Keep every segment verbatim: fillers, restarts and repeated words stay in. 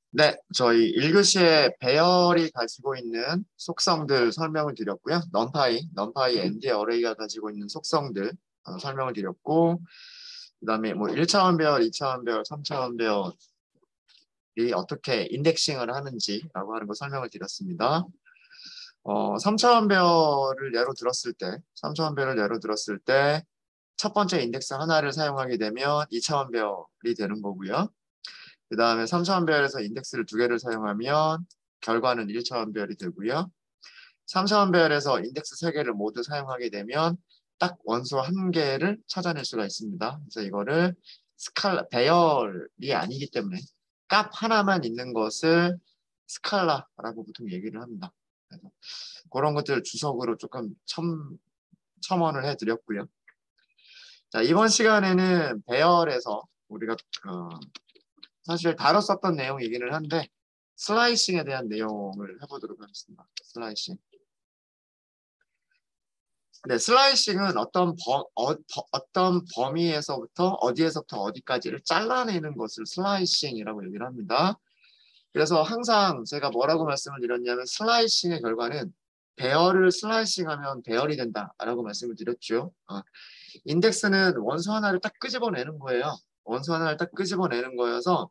네, 저희 일 교시에 배열이 가지고 있는 속성들 설명을 드렸고요. 넘파이, 넘파이 엔디 어레이가 가지고 있는 속성들 어, 설명을 드렸고, 그다음에 뭐 일 차원 배열, 이 차원 배열, 삼 차원 배열이 어떻게 인덱싱을 하는지라고 하는 거 설명을 드렸습니다. 어, 삼 차원 배열을 예로 들었을 때, 삼 차원 배열을 예로 들었을 때, 첫 번째 인덱스 하나를 사용하게 되면 이 차원 배열이 되는 거고요. 그 다음에 삼 차원 배열에서 인덱스를 두 개를 사용하면 결과는 일 차원 배열이 되고요. 삼 차원 배열에서 인덱스 세 개를 모두 사용하게 되면 딱 원소 한 개를 찾아낼 수가 있습니다. 그래서 이거를 스칼라, 배열이 아니기 때문에 값 하나만 있는 것을 스칼라라고 보통 얘기를 합니다. 그래서 그런 것들 주석으로 조금 첨, 첨언을 해드렸고요. 자, 이번 시간에는 배열에서 우리가 어, 사실 다뤘었던 내용이기는 한데 슬라이싱에 대한 내용을 해보도록 하겠습니다. 슬라이싱. 네, 슬라이싱은 어떤 범, 어, 어떤 범위에서부터 어디에서부터 어디까지를 잘라내는 것을 슬라이싱이라고 얘기를 합니다. 그래서 항상 제가 뭐라고 말씀을 드렸냐면 슬라이싱의 결과는 배열을 슬라이싱하면 배열이 된다라고 말씀을 드렸죠. 어, 인덱스는 원소 하나를 딱 끄집어내는 거예요. 원소 하나를 딱 끄집어내는 거여서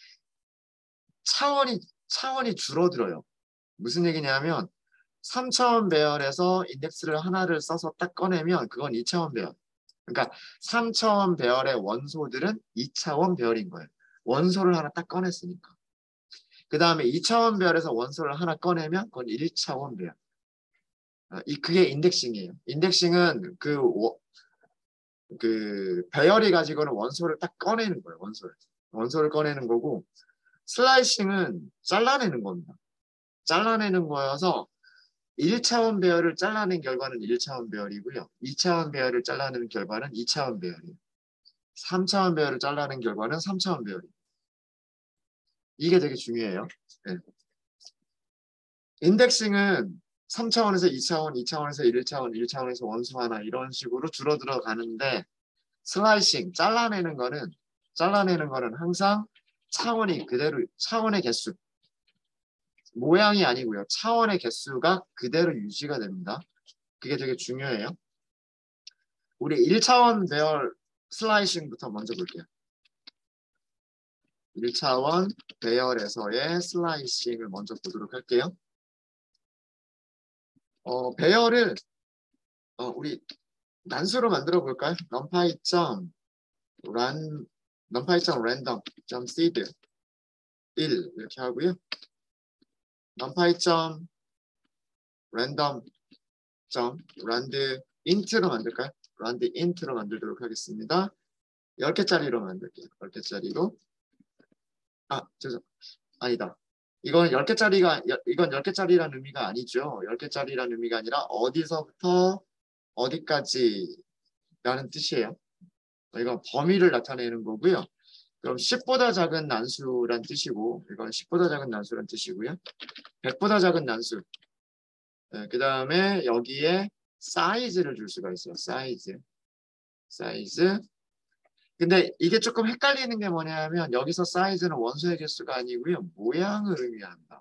차원이 차원이 줄어들어요. 무슨 얘기냐면 삼 차원 배열에서 인덱스를 하나를 써서 딱 꺼내면 그건 이 차원 배열. 그러니까 삼 차원 배열의 원소들은 이 차원 배열인 거예요. 원소를 하나 딱 꺼냈으니까. 그 다음에 이 차원 배열에서 원소를 하나 꺼내면 그건 일 차원 배열. 어, 이 그게 인덱싱이에요. 인덱싱은 그, 워, 그 배열이 가지고는 원소를 딱 꺼내는 거예요. 원소를. 원소를 꺼내는 거고 슬라이싱은 잘라내는 겁니다. 잘라내는 거여서 일 차원 배열을 잘라낸 결과는 일 차원 배열이고요. 이 차원 배열을 잘라낸 결과는 이 차원 배열이에요. 삼 차원 배열을 잘라낸 결과는 삼 차원 배열이에요. 이게 되게 중요해요. 네. 인덱싱은 삼 차원에서 이 차원, 이 차원에서 일 차원, 일 차원에서 원소 하나 이런 식으로 줄어들어 가는데 슬라이싱, 잘라내는 거는 잘라내는 거는 항상 차원이 그대로 차원의 개수 모양이 아니고요. 차원의 개수가 그대로 유지가 됩니다. 그게 되게 중요해요. 우리 일 차원 배열 슬라이싱부터 먼저 볼게요. 일 차원 배열에서의 슬라이싱을 먼저 보도록 할게요. 어, 배열을 어, 우리 난수로 만들어 볼까요? numpy 점 ran numpy 점 random 점 seed 일 이렇게 하고요. numpy 점 random 점 rand int로 만들까요? rand int로 만들도록 하겠습니다. 열 개짜리로 만들게요. 열 개짜리로. 아, 죄송. 아니다. 이건 열 개짜리가, 이건 열 개짜리라는 의미가 아니죠. 열 개짜리라는 의미가 아니라 어디서부터 어디까지라는 뜻이에요. 이건 범위를 나타내는 거고요. 그럼 십보다 작은 난수란 뜻이고, 이건 십보다 작은 난수란 뜻이고요. 백보다 작은 난수. 네, 그 다음에 여기에 사이즈를 줄 수가 있어요. 사이즈. 사이즈. 근데 이게 조금 헷갈리는 게 뭐냐면 여기서 사이즈는 원소의 개수가 아니고요. 모양을 의미한다.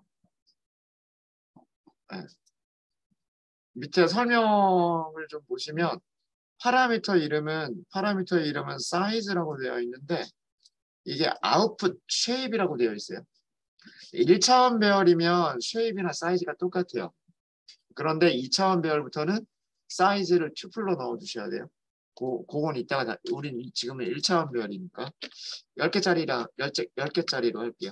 네. 밑에 설명을 좀 보시면 파라미터 이름은 파라미터 이름은 사이즈라고 되어 있는데 이게 아웃풋 쉐입이라고 되어 있어요. 일 차원 배열이면 쉐입이나 사이즈가 똑같아요. 그런데 이 차원 배열부터는 사이즈를 튜플로 넣어 주셔야 돼요. 고, 그건 이따가 다, 우린 지금은 일 차원 배열이니까 열 개짜리라 열 개짜리로 할게요.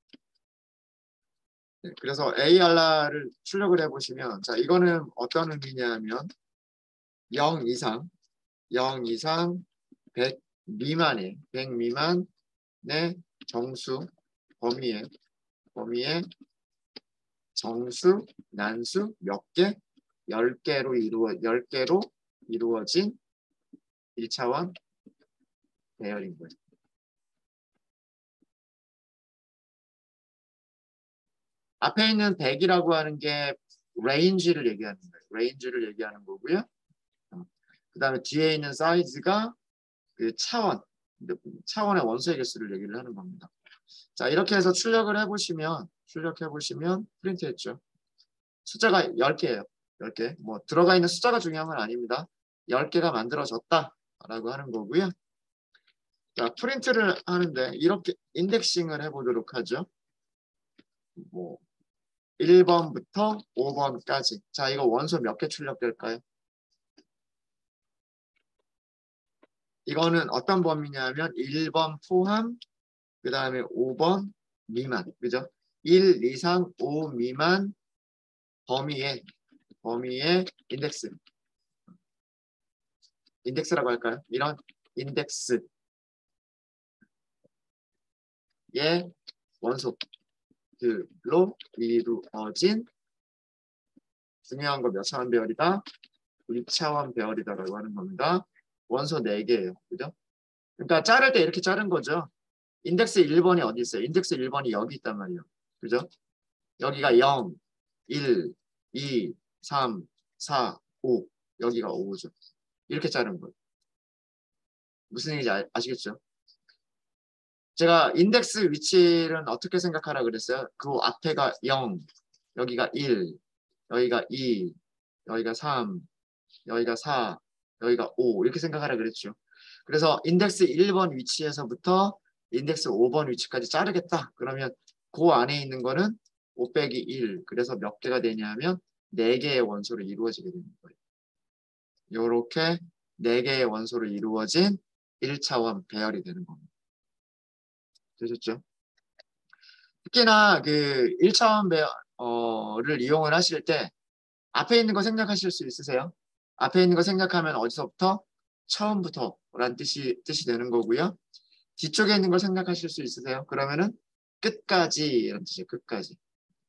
네, 그래서 에이알알을 출력을 해보시면 자 이거는 어떤 의미냐면 영 이상 영 이상 백 미만의 백 미만의 정수 범위에 범위에 정수 난수 몇 개? 열 개로 이루어 열 개로 이루어진 일 차원 배열인 거예요. 앞에 있는 백이라고 하는 게 레인지를 얘기하는 거예요. 레인지를 얘기하는 거고요. 그 다음에 뒤에 있는 사이즈가 그 차원, 차원의 원소의 개수를 얘기를 하는 겁니다. 자, 이렇게 해서 출력을 해보시면, 출력해보시면 프린트했죠. 숫자가 열 개예요. 열 개. 뭐 들어가 있는 숫자가 중요한 건 아닙니다. 열 개가 만들어졌다라고 하는 거고요. 자, 프린트를 하는데 이렇게 인덱싱을 해보도록 하죠. 뭐 일 번부터 오 번까지. 자, 이거 원소 몇 개 출력될까요? 이거는 어떤 범위냐면 일 번 포함, 그 다음에 오 번 미만. 그죠? 일, 이, 삼, 오 미만 범위의 범위의 인덱스. 인덱스라고 할까요? 이런 인덱스의 원소들로 이루어진 중요한 거 몇 차원 배열이다? 일 차원 배열이다라고 하는 겁니다. 원소 네 개예요. 그죠? 그러니까 자를 때 이렇게 자른 거죠. 인덱스 일 번이 어디 있어요? 인덱스 일 번이 여기 있단 말이에요. 그죠? 여기가 영, 일, 이, 삼, 사, 오. 여기가 오죠. 이렇게 자른 거예요. 무슨 얘기인지 아, 아시겠죠? 제가 인덱스 위치는 어떻게 생각하라 그랬어요? 그 앞에가 영, 여기가 일, 여기가 이, 여기가 삼, 여기가 사, 여기가 오 이렇게 생각하라 그랬죠. 그래서 인덱스 일 번 위치에서부터 인덱스 오 번 위치까지 자르겠다. 그러면 그 안에 있는 거는 오 빼기 일. 그래서 몇 개가 되냐면 네 개의 원소로 이루어지게 되는 거예요. 이렇게 네 개의 원소로 이루어진 일 차원 배열이 되는 겁니다. 되셨죠? 특히나 그 일 차원 배열을 이용을 하실 때 앞에 있는 거 생략하실 수 있으세요? 앞에 있는 거 생략하면 어디서부터? 처음부터 라는 뜻이, 뜻이 되는 거고요. 뒤쪽에 있는 걸 생략하실 수 있으세요? 그러면은 끝까지 이런 뜻이에요. 끝까지.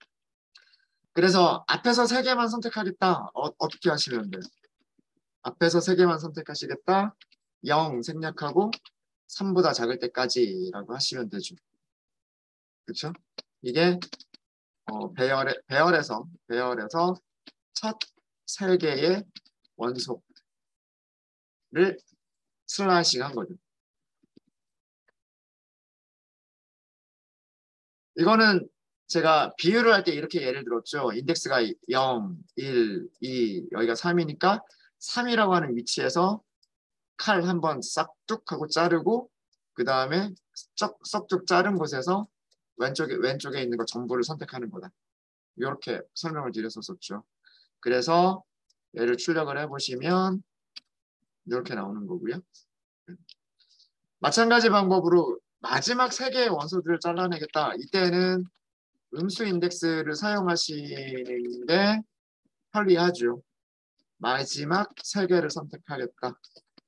그래서 앞에서 세 개만 선택하겠다. 어, 어떻게 하시면 돼요? 앞에서 세 개만 선택하시겠다. 영 생략하고 삼보다 작을 때까지라고 하시면 되죠. 그렇죠? 이게 어, 배열에, 배열에서 배열에서 첫 세 개의 원소를 슬라이싱 한 거죠. 이거는 제가 비율을 할 때 이렇게 예를 들었죠. 인덱스가 영, 일, 이, 여기가 삼이니까 삼이라고 하는 위치에서 칼 한번 싹둑 하고 자르고 그 다음에 썩둑 자른 곳에서 왼쪽에 왼쪽에 있는 거 전부를 선택하는 거다. 이렇게 설명을 드렸었죠. 그래서 얘를 출력을 해보시면 이렇게 나오는 거고요. 마찬가지 방법으로 마지막 세 개의 원소들을 잘라내겠다. 이때는 음수 인덱스를 사용하시는 게 편리하죠. 마지막 세 개를 선택하겠다.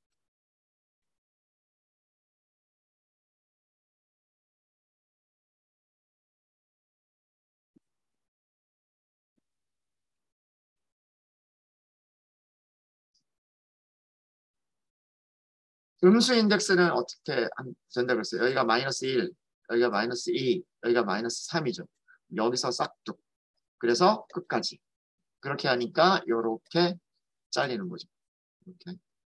음수 인덱스는 어떻게 된다고 했어요? 여기가 마이너스 일, 여기가 마이너스 이, 여기가 마이너스 삼이죠. 여기서 싹둑. 그래서 끝까지. 그렇게 하니까 이렇게 잘리는 거죠. 이렇게.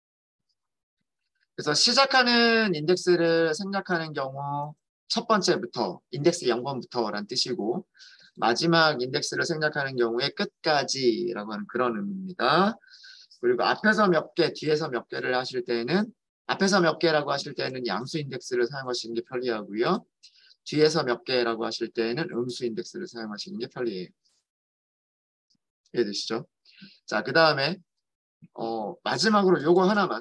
그래서 시작하는 인덱스를 생략하는 경우 첫 번째부터 인덱스 영 번부터라는 뜻이고 마지막 인덱스를 생략하는 경우에 끝까지라고 하는 그런 의미입니다. 그리고 앞에서 몇 개, 뒤에서 몇 개를 하실 때는 앞에서 몇 개라고 하실 때는 양수 인덱스를 사용하시는 게 편리하고요. 뒤에서 몇 개라고 하실 때는 음수 인덱스를 사용하시는 게 편리해요. 이해되시죠? 자, 그 다음에 어, 마지막으로 요거 하나만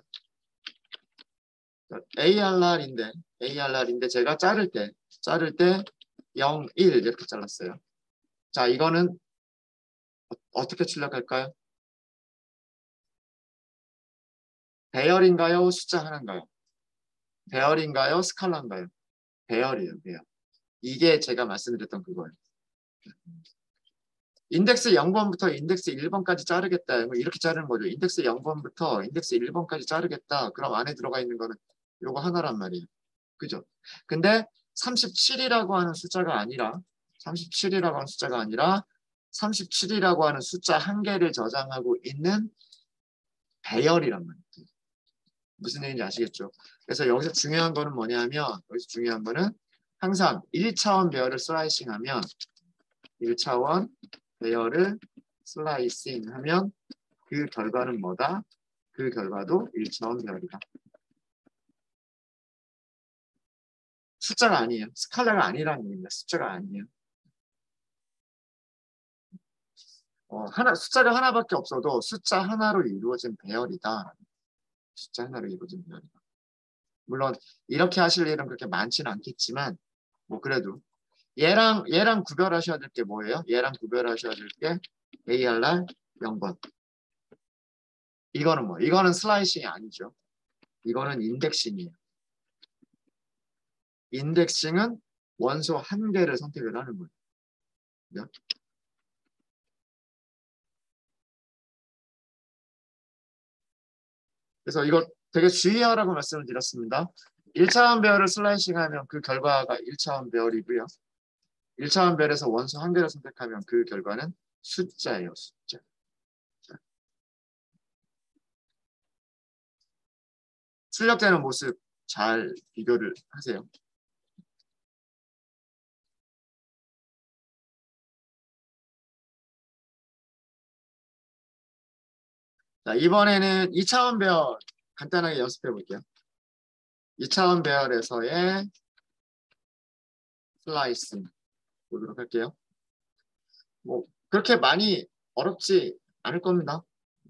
에이알알인데 에이알알인데 제가 자를 때 자를 때 영, 일 이렇게 잘랐어요. 자, 이거는 어떻게 출력할까요? 배열인가요? 숫자 하나인가요? 배열인가요? 스칼라인가요? 배열이에요. 배열. 이게 제가 말씀드렸던 그거예요. 인덱스 영 번부터 인덱스 일 번까지 자르겠다. 뭐 이렇게 자르는 거죠. 인덱스 영 번부터 인덱스 일 번까지 자르겠다. 그럼 안에 들어가 있는 거는 요거 하나란 말이에요. 그죠? 근데 삼십칠이라고 하는 숫자가 아니라 삼십칠이라고 하는 숫자가 아니라 삼십칠이라고 하는 숫자 한 개를 저장하고 있는 배열이란 말이에요. 무슨 얘기인지 아시겠죠? 그래서 여기서 중요한 거는 뭐냐면 여기서 중요한 거는 항상 일 차원 배열을 슬라이싱하면 일 차원 배열을 슬라이싱하면 그 결과는 뭐다? 그 결과도 일 차원 배열이다. 숫자가 아니에요. 스칼라가 아니라는 얘기입니다. 숫자가 아니에요. 어, 하나, 숫자가 하나밖에 없어도 숫자 하나로 이루어진 배열이다. 숫자 하나로 이루어진 배열이다. 물론 이렇게 하실 일은 그렇게 많지는 않겠지만 뭐 그래도 얘랑 얘랑 구별하셔야 될 게 뭐예요? 얘랑 구별하셔야 될 게 에이알알 영 번. 이거는 뭐? 이거는 슬라이싱이 아니죠. 이거는 인덱싱이에요. 인덱싱은 원소 한 개를 선택을 하는 거예요. 그래서 이거 되게 주의하라고 말씀을 드렸습니다. 일 차원 배열을 슬라이싱하면 그 결과가 일 차원 배열이고요. 일 차원 배열에서 원소 한 개를 선택하면 그 결과는 숫자예요. 숫자. 자, 출력되는 모습 잘 비교를 하세요. 자, 이번에는 이 차원 배열 간단하게 연습해 볼게요. 이 차원 배열에서의 슬라이싱 보도록 할게요. 뭐 그렇게 많이 어렵지 않을 겁니다.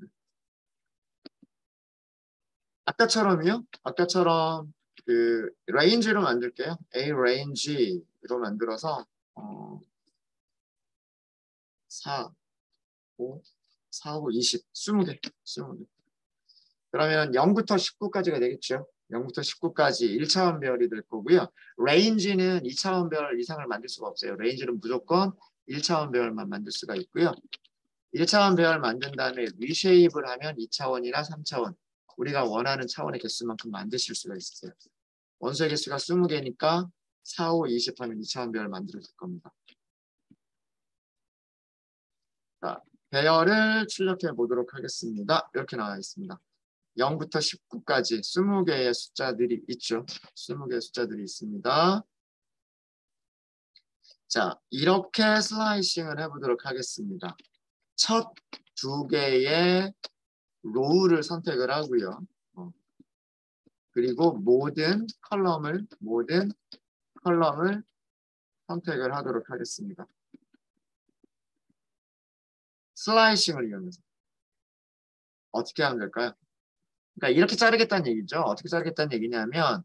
아까처럼요? 아까처럼 그 레인지로 만들게요. A range로 만들어서 어, 사, 오, 사, 오, 이십, 이십 개, 이십 개. 그러면 영부터 십구까지가 되겠죠. 영부터 십구까지 일 차원 배열이 될 거고요. 레인지는 이 차원 배열 이상을 만들 수가 없어요. 레인지는 무조건 일 차원 배열만 만들 수가 있고요. 일 차원 배열 만든 다음에 리쉐입을 하면 이 차원이나 삼 차원 우리가 원하는 차원의 개수만큼 만드실 수가 있어요. 원소의 개수가 이십 개니까 사, 오, 이십 하면 이 차원 배열 만들어질 겁니다. 자, 배열을 출력해 보도록 하겠습니다. 이렇게 나와 있습니다. 영부터 십구까지 이십 개의 숫자들이 있죠. 이십 개의 숫자들이 있습니다. 자, 이렇게 슬라이싱을 해보도록 하겠습니다. 첫 두 개의 로우를 선택을 하고요. 어. 그리고 모든 컬럼을 모든 컬럼을 선택을 하도록 하겠습니다. 슬라이싱을 이용해서 어떻게 하면 될까요? 그러니까 이렇게 자르겠다는 얘기죠. 어떻게 자르겠다는 얘기냐면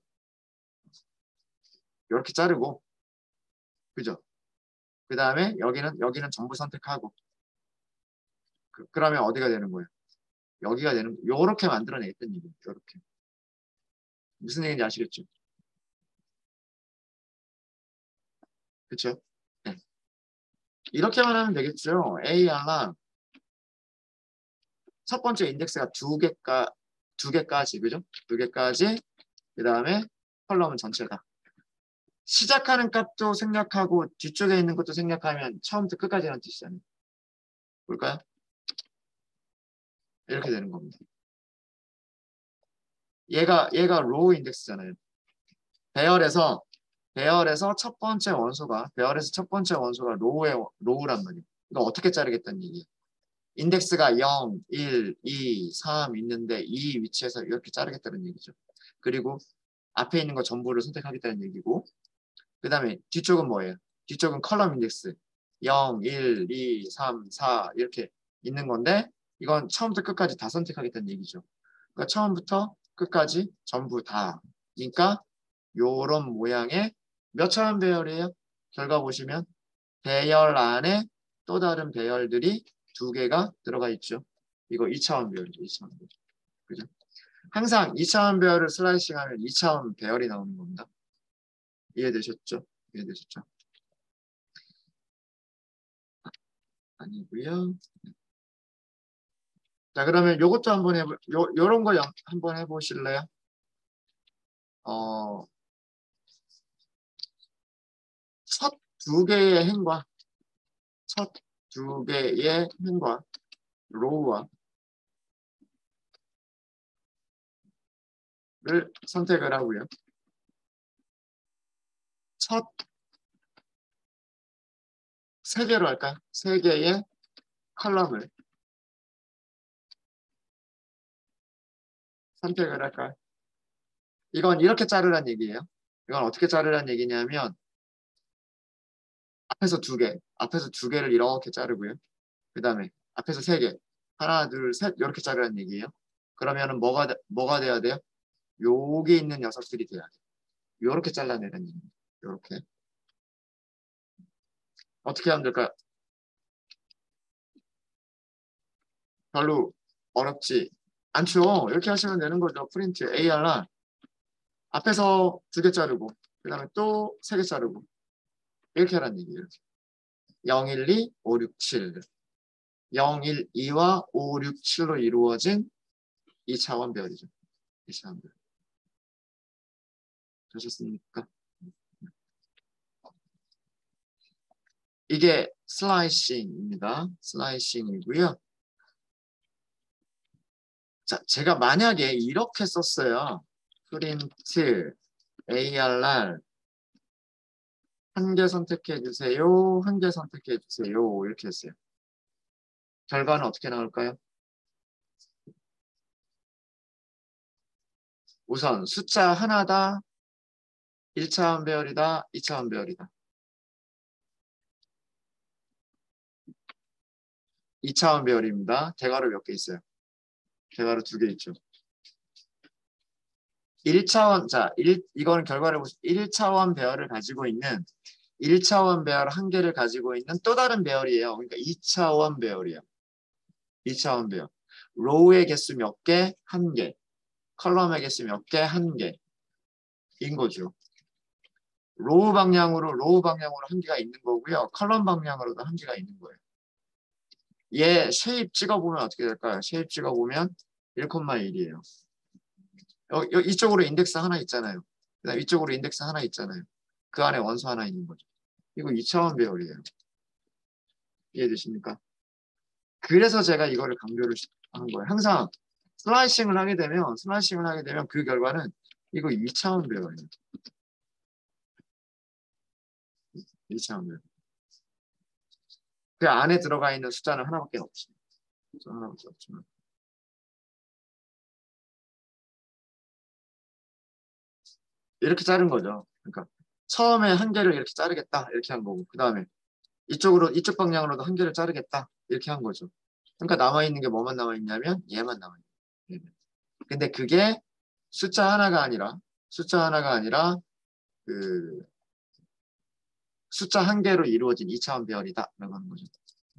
이렇게 자르고, 그죠? 그 다음에 여기는 여기는 전부 선택하고, 그, 그러면 어디가 되는 거예요? 여기가 되는, 요렇게 만들어내겠다는 얘기예요. 요렇게. 무슨 얘기인지 아시겠죠? 그쵸? 네. 이렇게만 하면 되겠죠. 에이알랑 첫 번째 인덱스가 두 개까, 두 개까지, 그죠? 두 개까지, 그 다음에 컬럼은 전체다. 시작하는 값도 생략하고 뒤쪽에 있는 것도 생략하면 처음부터 끝까지라는 뜻이잖아요. 볼까요? 이렇게 되는 겁니다. 얘가 얘가 로우 인덱스잖아요. 배열에서 배열에서 첫 번째 원소가 배열에서 첫 번째 원소가 로우의 로우란 말이에요. 이거 어떻게 자르겠다는 얘기예요. 인덱스가 영, 일, 이, 삼 있는데 이 위치에서 이렇게 자르겠다는 얘기죠. 그리고 앞에 있는 거 전부를 선택하겠다는 얘기고, 그 다음에 뒤쪽은 뭐예요? 뒤쪽은 컬럼 인덱스 영, 일, 이, 삼, 사 이렇게 있는 건데 이건 처음부터 끝까지 다 선택하겠다는 얘기죠. 그러니까 처음부터 끝까지 전부 다. 그러니까 요런 모양의 몇 차원 배열이에요? 결과 보시면 배열 안에 또 다른 배열들이 두 개가 들어가 있죠. 이거 이 차원 배열이죠. 이 차원 배열. 그죠? 항상 이 차원 배열을 슬라이싱하면 이 차원 배열이 나오는 겁니다. 이해되셨죠? 이해되셨죠? 아니고요. 자, 그러면 요것도 한번 해보, 요, 요런 거 영, 한번 해보실래요? 어, 첫 두 개의 행과, 첫 두 개의 행과, 로우와 를 선택을 하고요. 첫 세 개로 할까요? 세 개의 컬럼을 선택을 할까요? 이건 이렇게 자르란 얘기예요. 이건 어떻게 자르란 얘기냐면 앞에서 두 개, 앞에서 두 개를 이렇게 자르고요. 그 다음에 앞에서 세 개, 하나, 둘, 셋 이렇게 자르란 얘기예요. 그러면은 뭐가 돼- 뭐가 돼야 돼요? 여기 있는 녀석들이 돼야 돼요. 요렇게 잘라내는 얘기입니다. 요렇게. 어떻게 하면 될까요? 별로 어렵지 않죠. 이렇게 하시면 되는 거죠. 프린트 에이알알 앞에서 두 개 자르고 그 다음에 또 세 개 자르고 이렇게 하라는 얘기예요. 영, 일, 이, 오, 육, 칠 영, 일, 이와 오, 육, 칠로 이루어진 이 차원 배열이죠. 이 차원 배열. 되셨습니까? 이게 슬라이싱입니다. 슬라이싱이고요. 자, 제가 만약에 이렇게 썼어요. 프린트 에이알알 한 개 선택해 주세요. 한 개 선택해 주세요. 이렇게 했어요. 결과는 어떻게 나올까요? 우선 숫자 하나다. 일 차원 배열이다. 이 차원 배열이다. 이 차원 배열입니다. 대괄호 몇 개 있어요? 대괄호 두 개 있죠. 일 차원, 자, 일, 이거는 결과를 보시면 일 차원 배열을 가지고 있는 일 차원 배열 한 개를 가지고 있는 또 다른 배열이에요. 그러니까 이 차원 배열이에요. 이 차원 배열. 로우의 개수 몇 개? 한 개. 컬럼의 개수 몇 개? 한 개. 인 거죠. 로우 방향으로 로우 방향으로 한 개가 있는 거고요. 컬럼 방향으로도 한 개가 있는 거예요. 얘 쉐입 찍어보면 어떻게 될까요? 쉐입 찍어보면 일, 일이에요. 여기, 여기 이쪽으로 인덱스 하나 있잖아요. 그다음 이쪽으로 인덱스 하나 있잖아요. 그 안에 원소 하나 있는 거죠. 이거 이 차원 배열이에요. 이해되십니까? 그래서 제가 이거를 강조를 하는 거예요. 항상 슬라이싱을 하게 되면 슬라이싱을 하게 되면 그 결과는 이거 이 차원 배열이에요. 이 차원 배열. 그 안에 들어가 있는 숫자는 하나밖에 없습니다. 하나밖에 없지만. 이렇게 자른 거죠. 그러니까 처음에 한 개를 이렇게 자르겠다 이렇게 한 거고 그 다음에 이쪽으로 이쪽 방향으로도 한 개를 자르겠다 이렇게 한 거죠. 그러니까 남아 있는 게 뭐만 남아 있냐면 얘만 남아 있는 거예요. 근데 그게 숫자 하나가 아니라 숫자 하나가 아니라 그 숫자 한 개로 이루어진 이 차원 배열이다라고 하는 거죠.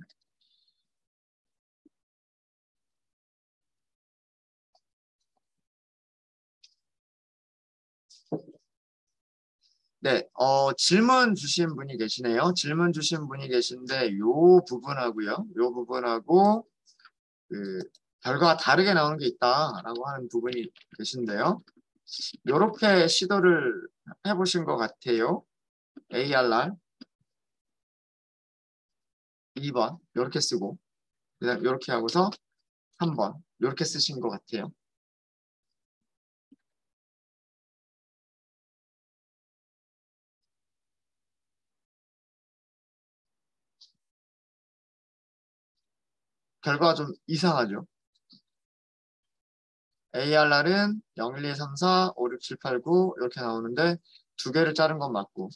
네, 어, 질문 주신 분이 계시네요. 질문 주신 분이 계신데 요 부분하고요. 요 부분하고 그 결과가 다르게 나오는 게 있다라고 하는 부분이 계신데요. 이렇게 시도를 해보신 것 같아요. 에이알알 이 번 이렇게 쓰고 그다음 이렇게 하고서 삼 번 이렇게 쓰신 것 같아요. 결과가 좀 이상하죠. 에이알알은 영, 일, 이, 삼, 사, 오, 육, 칠, 팔, 구 이렇게 나오는데 두 개를 자른 건 맞고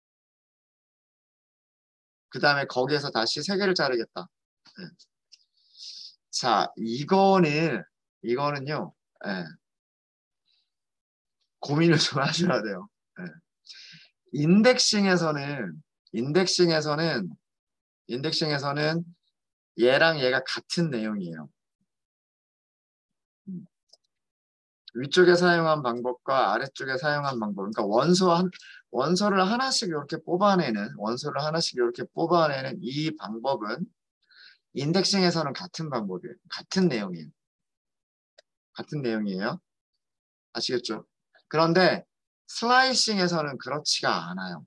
그 다음에 거기에서 다시 세 개를 자르겠다. 네. 자, 이거는 이거는요. 네. 고민을 좀 하셔야 돼요. 네. 인덱싱에서는 인덱싱에서는 인덱싱에서는 얘랑 얘가 같은 내용이에요. 음. 위쪽에 사용한 방법과 아래쪽에 사용한 방법. 그러니까 원소 한 원소를 하나씩 이렇게 뽑아내는 원소를 하나씩 이렇게 뽑아내는 이 방법은 인덱싱에서는 같은 방법이에요. 같은 내용이에요. 같은 내용이에요. 아시겠죠? 그런데 슬라이싱에서는 그렇지가 않아요.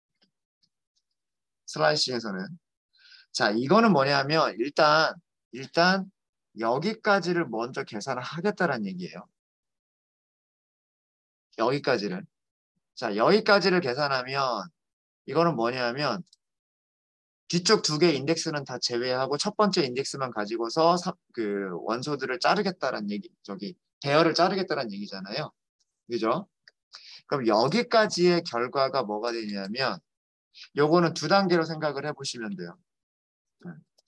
슬라이싱에서는 자, 이거는 뭐냐면 일단 일단 여기까지를 먼저 계산을 하겠다는 얘기예요. 여기까지를. 자, 여기까지를 계산하면 이거는 뭐냐면 뒤쪽 두 개의 인덱스는 다 제외하고 첫 번째 인덱스만 가지고서 사- 그 원소들을 자르겠다는 얘기, 저기 배열을 자르겠다는 얘기잖아요. 그죠? 그럼 여기까지의 결과가 뭐가 되냐면 요거는 두 단계로 생각을 해보시면 돼요. 네.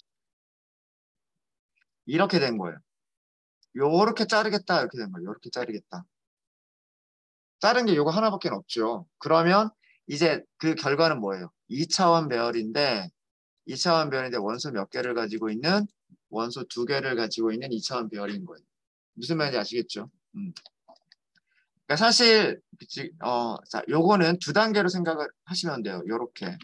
이렇게 된 거예요. 요렇게 자르겠다 이렇게 된 거예요. 요렇게 자르겠다. 자른 게 요거 하나밖에 없죠. 그러면 이제 그 결과는 뭐예요? 이 차원 배열인데 이 차원 배열인데 원소 몇 개를 가지고 있는 원소 두 개를 가지고 있는 이 차원 배열인 거예요. 무슨 말인지 아시겠죠? 음. 그러니까 사실 지- 어, 자, 요거는 두 단계로 생각을 하시면 돼요. 요렇게.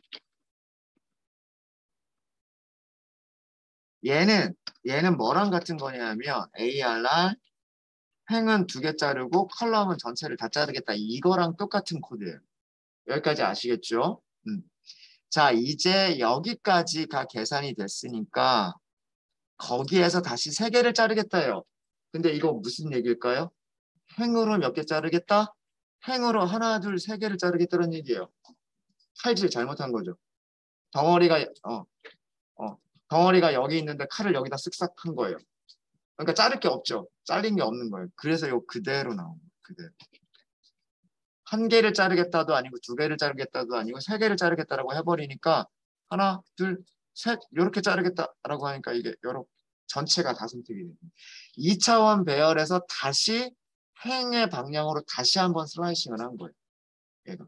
얘는 얘는 뭐랑 같은 거냐면 에이알알 횡은 두 개 자르고 컬럼은 전체를 다 자르겠다. 이거랑 똑같은 코드예요. 여기까지 아시겠죠? 음. 자, 이제 여기까지가 계산이 됐으니까 거기에서 다시 세 개를 자르겠다요. 근데 이거 무슨 얘기일까요? 행으로 몇 개 자르겠다? 행으로 하나, 둘, 세 개를 자르겠다는 얘기예요. 칼질 잘못한 거죠. 덩어리가 어, 어, 덩어리가 여기 있는데 칼을 여기다 쓱싹 한 거예요. 그러니까 자를 게 없죠. 잘린 게 없는 거예요. 그래서 이거 그대로 나온 거예요. 그대로. 한 개를 자르겠다도 아니고 두 개를 자르겠다도 아니고 세 개를 자르겠다라고 해버리니까 하나, 둘, 셋 이렇게 자르겠다라고 하니까 이게 여러 전체가 다 선택이 됩니다. 이 차원 배열에서 다시 행의 방향으로 다시 한번 슬라이싱을 한 거예요. 얘가.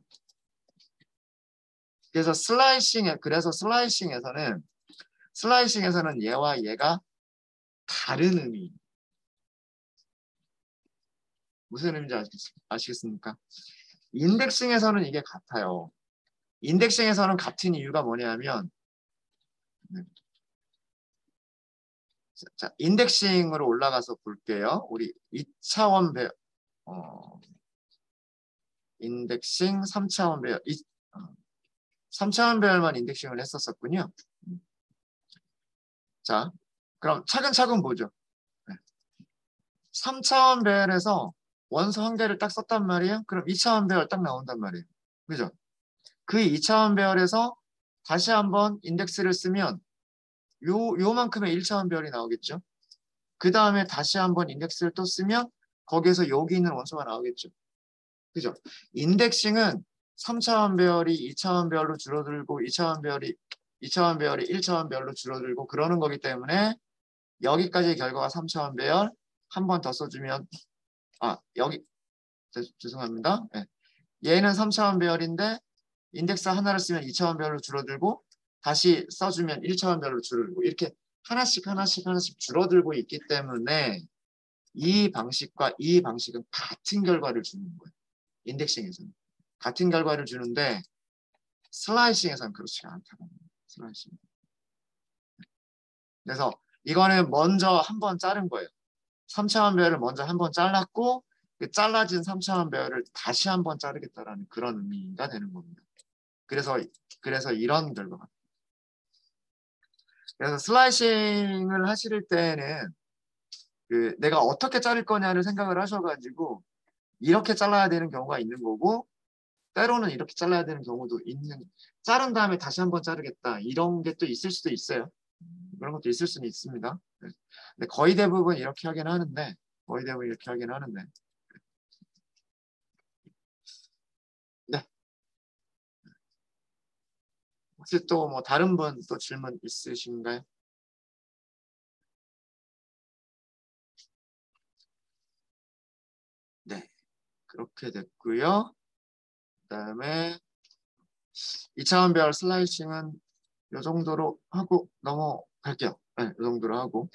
그래서 슬라이싱에 그래서 슬라이싱에서는 슬라이싱에서는 얘와 얘가 다른 의미. 무슨 의미인지 아시겠, 아시겠습니까? 인덱싱에서는 이게 같아요. 인덱싱에서는 같은 이유가 뭐냐면 네. 자, 인덱싱으로 올라가서 볼게요. 우리 이 차원 배 어, 인덱싱 삼 차원 배열 이, 어, 삼 차원 배열만 인덱싱을 했었었군요. 자, 그럼 차근차근 보죠. 네. 삼 차원 배열에서 원소 한 개를 딱 썼단 말이에요. 그럼 이 차원 배열 딱 나온단 말이에요. 그죠? 그 이 차원 배열에서 다시 한번 인덱스를 쓰면 요, 요만큼의 일 차원 배열이 나오겠죠. 그 다음에 다시 한번 인덱스를 또 쓰면 거기에서 여기 있는 원소가 나오겠죠. 그죠? 인덱싱은 삼 차원 배열이 이 차원 배열로 줄어들고 이 차원 배열이 이 차원 배열이 일 차원 배열로 줄어들고 그러는 거기 때문에 여기까지의 결과가 삼 차원 배열 한 번 더 써주면 아 여기 제, 죄송합니다. 네. 얘는 삼 차원 배열인데 인덱스 하나를 쓰면 이 차원 배열로 줄어들고 다시 써주면 일 차원 배열로 줄어들고 이렇게 하나씩 하나씩 하나씩 줄어들고 있기 때문에 이 방식과 이 방식은 같은 결과를 주는 거예요. 인덱싱에서는. 같은 결과를 주는데 슬라이싱에서는 그렇지 않다고 합니다. 슬라이싱. 그래서 이거는 먼저 한번 자른 거예요. 삼 차원 배열을 먼저 한번 잘랐고 그 잘라진 삼 차원 배열을 다시 한번 자르겠다라는 그런 의미가 되는 겁니다. 그래서 그래서 이런 결과가. 그래서 슬라이싱을 하실 때는 그 내가 어떻게 자를 거냐를 생각을 하셔가지고 이렇게 잘라야 되는 경우가 있는 거고 때로는 이렇게 잘라야 되는 경우도 있는 자른 다음에 다시 한번 자르겠다 이런 게 또 있을 수도 있어요. 그런 것도 있을 수는 있습니다. 네. 근데 거의 대부분 이렇게 하긴 하는데 거의 대부분 이렇게 하긴 하는데 네. 혹시 또 뭐 다른 분 또 질문 있으신가요? 네. 그렇게 됐고요. 그다음에 이 차원 배열 슬라이싱은 이 정도로 하고 넘어갈게요. 네, 이 정도로 하고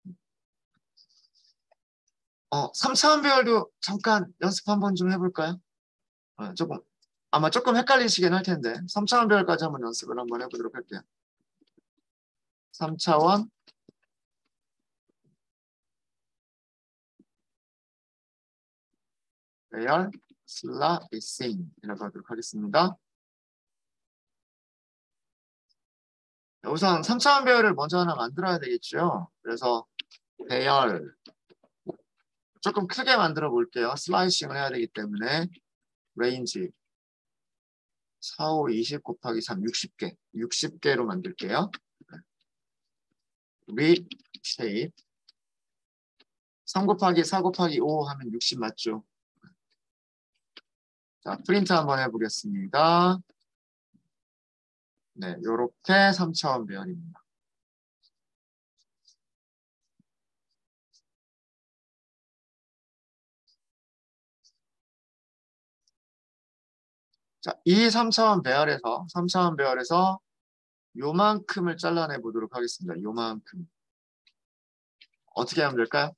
어, 삼 차원 배열도 잠깐 연습 한번 좀 해볼까요? 어, 조금 아마 조금 헷갈리시긴 할 텐데 삼 차원 배열까지 한번 연습을 한번 해보도록 할게요. 삼 차원 배열 슬라이싱이라고 하도록 하겠습니다. 우선 삼 차원 배열을 먼저 하나 만들어야 되겠죠. 그래서 배열 조금 크게 만들어 볼게요. 슬라이싱을 해야 되기 때문에 레인지 사, 오, 이십 곱하기 삼, 육십 개. 육십 개로 만들게요. reshape. 삼 곱하기 사 곱하기 오 하면 육십 맞죠? 자, 프린트 한번 해보겠습니다. 네, 요렇게 삼 차원 배열입니다. 자, 이 삼 차원 배열에서, 삼 차원 배열에서 요만큼을 잘라내 보도록 하겠습니다. 요만큼. 어떻게 하면 될까요?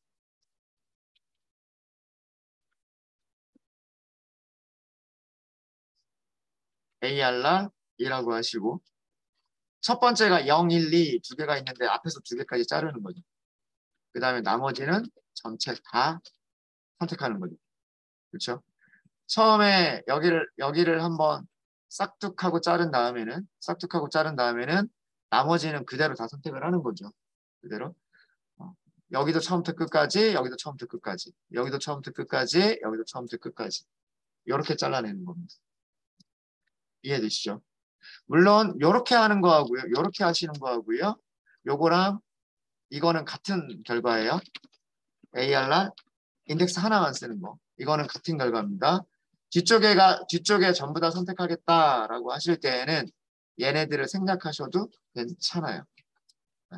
에이알알이라고 하시고, 첫 번째가 영, 일, 이 두 개가 있는데 앞에서 두 개까지 자르는 거죠. 그 다음에 나머지는 전체 다 선택하는 거죠. 그렇죠? 처음에 여기를 여기를 한번 싹둑하고 자른 다음에는 싹둑하고 자른 다음에는 나머지는 그대로 다 선택을 하는 거죠. 그대로. 어. 여기도 처음부터 끝까지, 여기도 처음부터 끝까지, 여기도 처음부터 끝까지, 여기도 처음부터 끝까지. 이렇게 잘라내는 겁니다. 이해되시죠? 물론 이렇게 하는 거하고요, 이렇게 하시는 거하고요, 요거랑 이거는 같은 결과예요. 에이알알 인덱스 하나만 쓰는 거. 이거는 같은 결과입니다. 뒤쪽에가 뒤쪽에 전부 다 선택하겠다라고 하실 때에는 얘네들을 생략하셔도 괜찮아요. 네.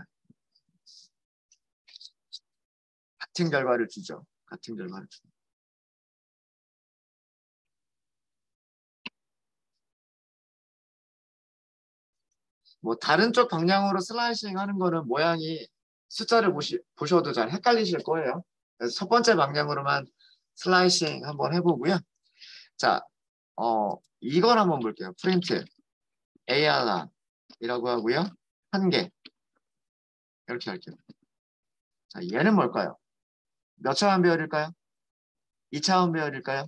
같은 결과를 주죠. 같은 결과를 주죠. 뭐 다른 쪽 방향으로 슬라이싱 하는 거는 모양이 숫자를 보시, 보셔도 잘 헷갈리실 거예요. 그래서 첫 번째 방향으로만 슬라이싱 한번 해보고요. 자, 어, 이걸 한번 볼게요. 프린트 에이알알이라고 하고요. 한 개. 이렇게 할게요. 자, 얘는 뭘까요? 몇 차원 배열일까요? 이 차원 배열일까요?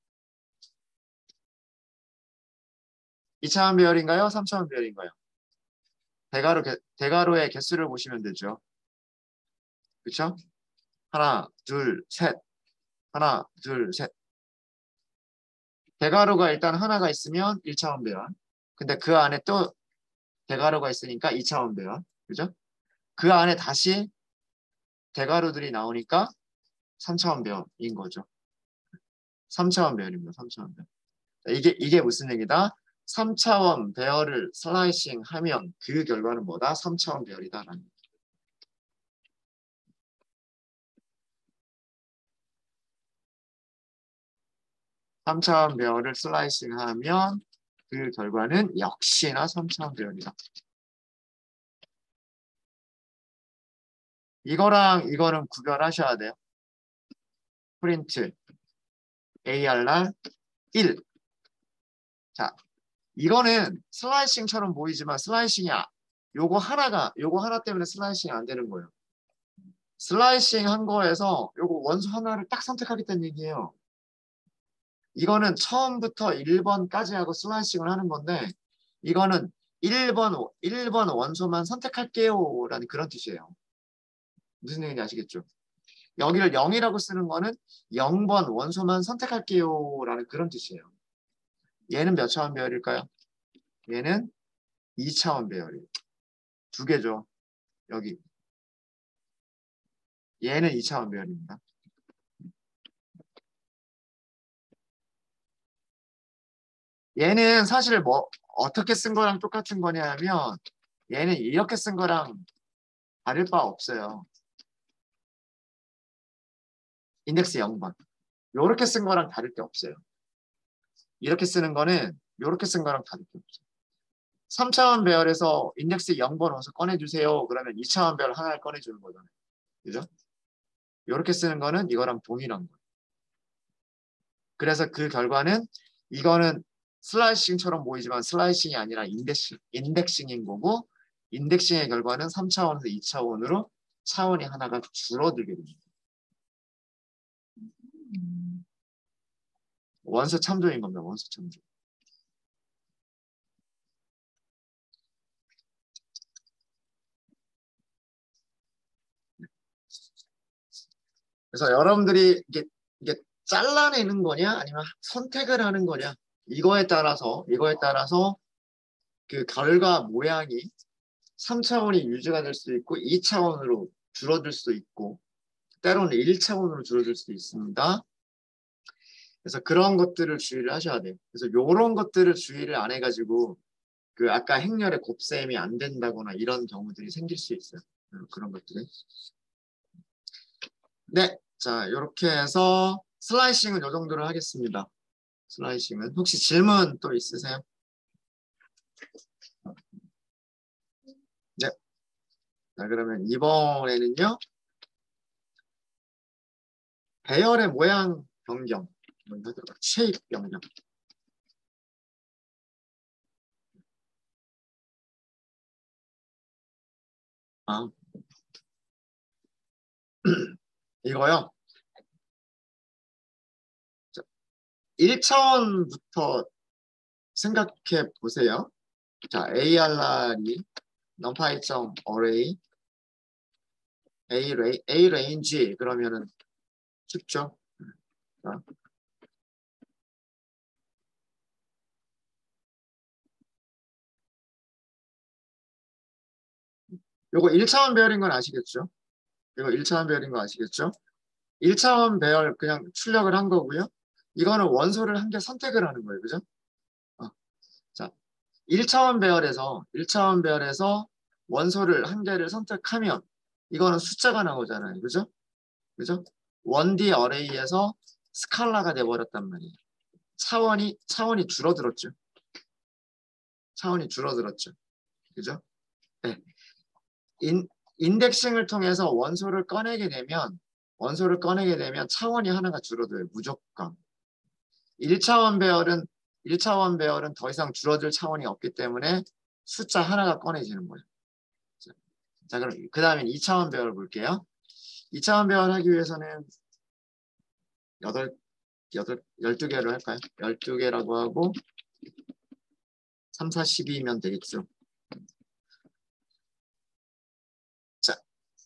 이 차원 배열인가요? 삼 차원 배열인가요? 대괄호, 개, 대괄호의 개수를 보시면 되죠. 그렇죠? 하나, 둘, 셋. 하나, 둘, 셋. 대괄호가 일단 하나가 있으면 일 차원 배열. 근데 그 안에 또 대괄호가 있으니까 이 차원 배열. 그죠? 그 안에 다시 대괄호들이 나오니까 삼 차원 배열인 거죠. 삼 차원 배열입니다. 삼 차원 배열. 이게, 이게 무슨 얘기다? 삼 차원 배열을 슬라이싱 하면 그 결과는 뭐다? 삼 차원 배열이다라는 거죠. 삼 차원 배열을 슬라이싱 하면 그 결과는 역시나 삼 차원 배열이다. 이거랑 이거는 구별하셔야 돼요. 프린트 에이알알 일. 자, 이거는 슬라이싱처럼 보이지만 슬라이싱이 아, 요거 하나가 요거 하나 때문에 슬라이싱이 안 되는 거예요. 슬라이싱 한 거에서 요거 원소 하나를 딱 선택하겠다는 얘기예요. 이거는 처음부터 일 번까지 하고 슬라이싱을 하는 건데 이거는 일 번, 일 번 원소만 선택할게요 라는 그런 뜻이에요. 무슨 얘기인지 아시겠죠? 여기를 영이라고 쓰는 거는 영 번 원소만 선택할게요 라는 그런 뜻이에요. 얘는 몇 차원 배열일까요? 얘는 이 차원 배열이에요. 두 개죠. 여기. 얘는 이 차원 배열입니다. 얘는 사실 뭐 어떻게 쓴 거랑 똑같은 거냐면 얘는 이렇게 쓴 거랑 다를 바 없어요. 인덱스 영 번. 이렇게 쓴 거랑 다를 게 없어요. 이렇게 쓰는 거는 이렇게 쓴 거랑 다를 게 없어요. 삼 차원 배열에서 인덱스 영 번 원소 꺼내주세요. 그러면 이 차원 배열 하나를 꺼내주는 거잖아요. 그죠? 이렇게 쓰는 거는 이거랑 동일한 거예요. 그래서 그 결과는 이거는 슬라이싱처럼 보이지만 슬라이싱이 아니라 인덱싱, 인덱싱인 거고 인덱싱의 결과는 삼 차원에서 이 차원으로 차원이 하나가 줄어들게 됩니다. 원소 참조인 겁니다. 원소 참조. 그래서 여러분들이 이게, 이게 잘라내는 거냐 아니면 선택을 하는 거냐 이거에 따라서 이거에 따라서 그 결과 모양이 삼 차원이 유지가 될 수도 있고 이 차원으로 줄어들 수도 있고 때로는 일 차원으로 줄어들 수도 있습니다. 그래서 그런 것들을 주의를 하셔야 돼요. 그래서 이런 것들을 주의를 안 해가지고 그 아까 행렬의 곱셈이 안 된다거나 이런 경우들이 생길 수 있어요. 그런 것들이. 네, 자 이렇게 해서 슬라이싱은 이 정도로 하겠습니다. 슬라이싱은 혹시 질문 또 있으세요? 네. 자 그러면 이번에는요. 배열의 모양 변경, 쉐입 변경. 아, 이거요. 자, 일 차원부터 생각해 보세요. 자, 에이알알이 numpy.array A, 레- A range 그러면은 쉽죠. 자, 요거 일 차원 배열인 건 아시겠죠? 이거 일 차원 배열인 거 아시겠죠? 일 차원 배열 그냥 출력을 한 거고요. 이거는 원소를 한 개 선택을 하는 거예요. 그죠? 어, 자, 일 차원 배열에서 일 차원 배열에서 원소를 한 개를 선택하면 이거는 숫자가 나오잖아요. 그죠? 그죠? 원 디 어레이에서 스칼라가 돼 버렸단 말이에요. 차원이 차원이 줄어들었죠. 차원이 줄어들었죠. 그죠? 네. 인, 인덱싱을 통해서 원소를 꺼내게 되면 원소를 꺼내게 되면 차원이 하나가 줄어들어요. 무조건. 일 차원 배열은 일 차원 배열은 더 이상 줄어들 차원이 없기 때문에 숫자 하나가 꺼내지는 거예요. 자, 자 그럼 그 다음에 이 차원 배열 볼게요. 이 차원 배열 하기 위해서는 여덟, 여덟, 열두 개로 할까요? 열두 개라고 하고 삼, 사, 십이면 되겠죠. 자,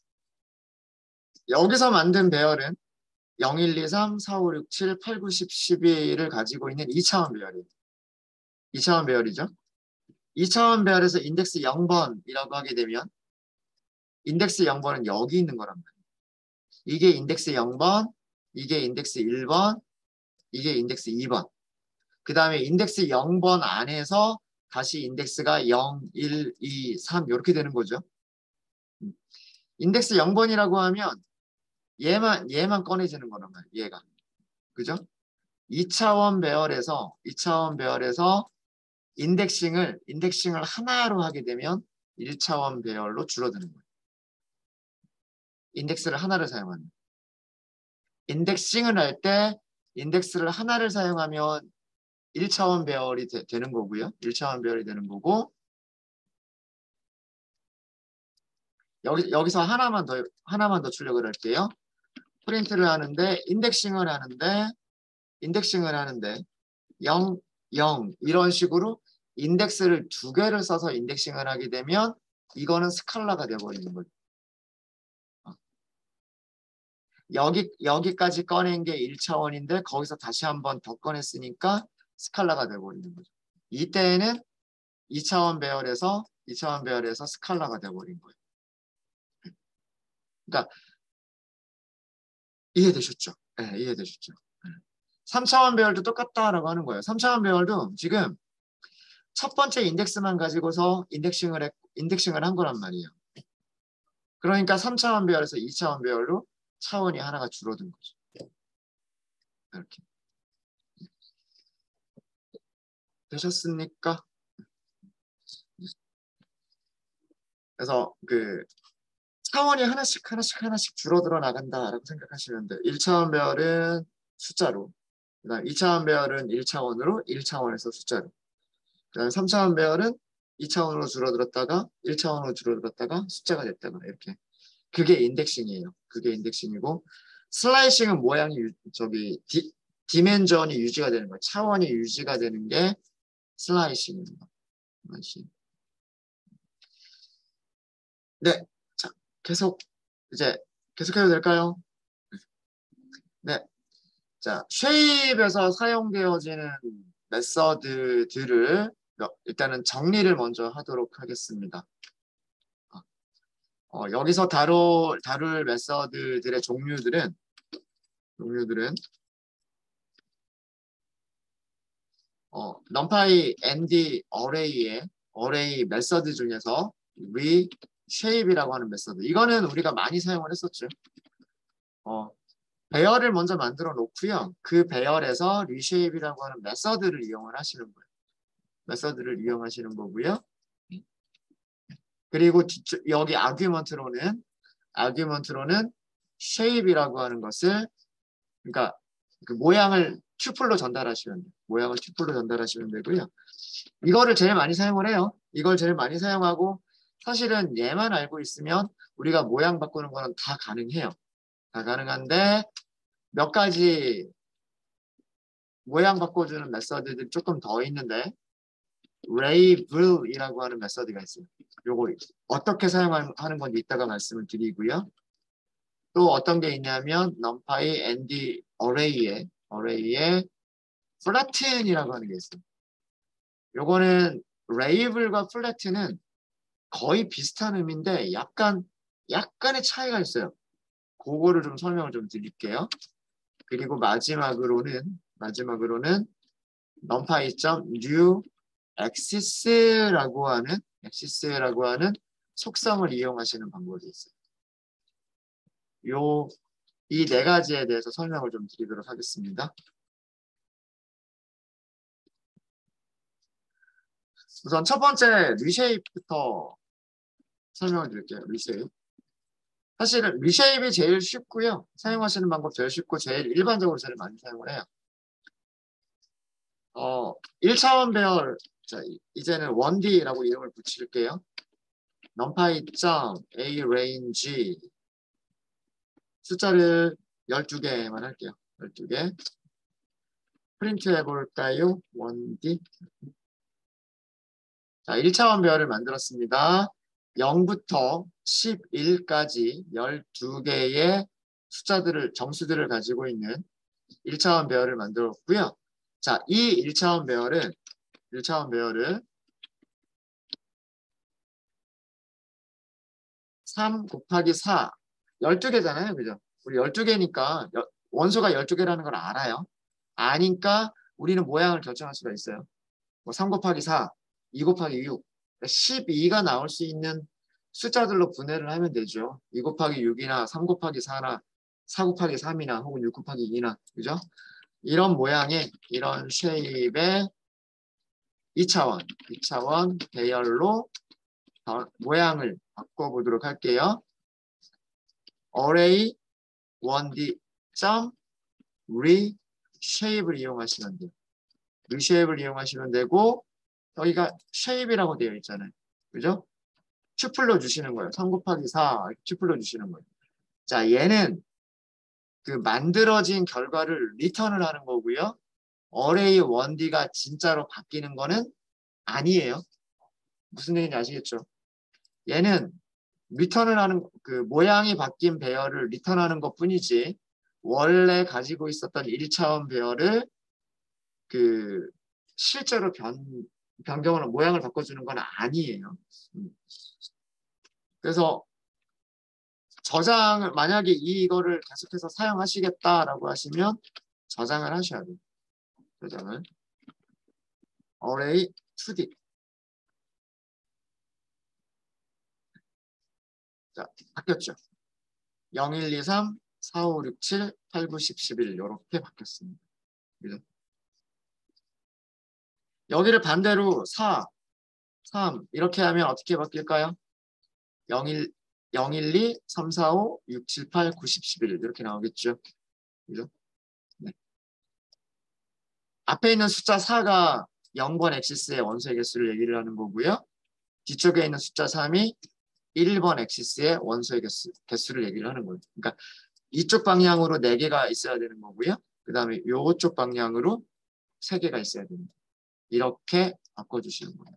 여기서 만든 배열은 영, 일, 이, 삼, 사, 오, 육, 칠, 팔, 구, 십, 십이를 가지고 있는 이 차원 배열이에요. 이 차원 배열이죠. 이 차원 배열에서 인덱스 영 번이라고 하게 되면 인덱스 영 번은 여기 있는 거란 말이에요. 이게 인덱스 영 번, 이게 인덱스 일 번, 이게 인덱스 이 번. 그 다음에 인덱스 영 번 안에서 다시 인덱스가 영, 일, 이, 삼 이렇게 되는 거죠. 인덱스 영 번이라고 하면 얘만 얘만 꺼내지는 거란 말이에요. 얘가. 그죠? 이 차원 배열에서 이 차원 배열에서 인덱싱을 인덱싱을 하나로 하게 되면 일 차원 배열로 줄어드는 거예요. 인덱스를 하나를 사용하는. 인덱싱을 할 때 인덱스를 하나를 사용하면 일 차원 배열이 되, 되는 거고요. 일 차원 배열이 되는 거고 여기 여기서 하나만 더 하나만 더 출력을 할게요. 프린트를 하는데 인덱싱을 하는데 인덱싱을 하는데 영, 영 이런 식으로 인덱스를 두 개를 써서 인덱싱을 하게 되면 이거는 스칼라가 되어버리는 거예요. 여기, 여기까지 꺼낸 게 일 차원인데 거기서 다시 한 번 더 꺼냈으니까 스칼라가 되어버리는 거죠. 이때에는 이 차원 배열에서 이 차원 배열에서 스칼라가 되어버린 거예요. 그러니까 이해되셨죠? 네, 이해되셨죠? 네. 삼 차원 배열도 똑같다라고 하는 거예요. 삼 차원 배열도 지금 첫 번째 인덱스만 가지고서 인덱싱을 했, 인덱싱을 한 거란 말이에요. 그러니까 삼 차원 배열에서 이 차원 배열로 차원이 하나가 줄어든 거죠. 이렇게. 되셨습니까? 그래서 그 차원이 하나씩 하나씩 하나씩 줄어들어 나간다라고 생각하시면 돼요. 일 차원 배열은 숫자로, 그다음 이 차원 배열은 일 차원으로, 일 차원에서 숫자로, 그다음 삼 차원 배열은 이 차원으로 줄어들었다가 일 차원으로 줄어들었다가 숫자가 됐다가 이렇게. 그게 인덱싱이에요. 그게 인덱싱이고 슬라이싱은 모양이 유, 저기 디, 디멘전이 유지가 되는 거예요. 차원이 유지가 되는 게 슬라이싱입니다. 슬라이싱. 네, 자 계속 이제 계속해도 될까요? 네, 자 쉐입에서 사용되어지는 메서드들을 일단은 정리를 먼저 하도록 하겠습니다. 어, 여기서 다룰, 다룰 메서드들의 종류들은 종류들은 어, numpy and array의 array 메서드 중에서 reshape이라고 하는 메서드. 이거는 우리가 많이 사용을 했었죠. 어, 배열을 먼저 만들어 놓고요. 그 배열에서 reshape이라고 하는 메서드를 이용을 하시는 거예요. 메서드를 이용하시는 거고요. 그리고 뒤쪽, 여기 argument로는 argument로는 shape이라고 하는 것을 그러니까 그 모양을 튜플로 전달하시면 돼요. 모양을 튜플로 전달하시면 되고요. 이거를 제일 많이 사용을 해요. 이걸 제일 많이 사용하고 사실은 얘만 알고 있으면 우리가 모양 바꾸는 거는 다 가능해요. 다 가능한데 몇 가지 모양 바꿔주는 메서드들이 조금 더 있는데 Ravel이라고 하는 메서드가 있어요. 요거 어떻게 사용하는 건지 이따가 말씀을 드리고요. 또 어떤 게 있냐면 numpy and array에 array에 flatten이라고 하는 게 있어요. 요거는 Ravel과 flatten은 거의 비슷한 의미인데 약간 약간의 차이가 있어요. 그거를 좀 설명을 좀 드릴게요. 그리고 마지막으로는 마지막으로는 numpy.new axis라고 하는 axis라고 하는 속성을 이용하시는 방법이 있어요. 요 이 네 가지에 대해서 설명을 좀 드리도록 하겠습니다. 우선 첫 번째 리쉐입부터 설명을 드릴게요. 리쉐입. 사실은 리쉐입이 제일 쉽고요. 사용하시는 방법 제일 쉽고 제일 일반적으로 제일 많이 사용을 해요. 어, 일 차원 배열, 자, 이제는 원 디라고 이름을 붙일게요. numpy.arange 숫자를 열두 개만 할게요. 열두 개. 프린트 해볼까요? 원 디. 자, 일 차원 배열을 만들었습니다. 영부터 십일까지 열두 개의 숫자들을, 정수들을 가지고 있는 일 차원 배열을 만들었고요. 자, 이 일 차원 배열은, 일 차원 배열은 삼 곱하기 사, 열두 개잖아요. 그죠? 우리 열두 개니까 원소가 열두 개라는 걸 알아요. 아니까 우리는 모양을 결정할 수가 있어요. 뭐 삼 곱하기 사, 이 곱하기 육, 십이가 나올 수 있는 숫자들로 분해를 하면 되죠. 이 곱하기 육이나 삼 곱하기 사나 사 곱하기 삼이나 혹은 육 곱하기 이나 그죠? 이런 모양의 이런 쉐입의 이 차원, 이 차원 배열로 모양을 바꿔보도록 할게요. array 원 디 점 reshape을 이용하시면 돼요. reshape을 이용하시면 되고 여기가 shape이라고 되어 있잖아요. 그죠? 튜플로 주시는 거예요. 삼 곱하기 사 튜플로 주시는 거예요. 자, 얘는 그 만들어진 결과를 리턴을 하는 거고요. array 원 디가 진짜로 바뀌는 거는 아니에요. 무슨 얘기인지 아시겠죠? 얘는 리턴을 하는 그 모양이 바뀐 배열을 리턴하는 것 뿐이지 원래 가지고 있었던 일 차원 배열을 그 실제로 변, 변경을 모양을 바꿔주는 건 아니에요. 그래서 저장을 만약에 이거를 계속해서 사용하시겠다라고 하시면 저장을 하셔야 돼요. 저장을 array 투 디. 자, 바뀌었죠. 영, 일, 이, 삼, 사, 오, 육, 칠, 팔, 구, 십, 십일 이렇게 바뀌었습니다. 그죠? 여기를 반대로 사, 삼 이렇게 하면 어떻게 바뀔까요? 영, 일, 영, 일, 이, 삼, 사, 오, 육, 칠, 팔, 구, 십, 십일 이렇게 나오겠죠. 그죠? 네. 앞에 있는 숫자 사가 영 번 엑시스의 원소의 개수를 얘기를 하는 거고요. 뒤쪽에 있는 숫자 삼이 일 번 엑시스의 원소의 개수, 개수를 얘기를 하는 거예요. 그러니까 이쪽 방향으로 네 개가 있어야 되는 거고요. 그 다음에 이쪽 방향으로 세 개가 있어야 됩니다. 이렇게 바꿔주시는 거예요.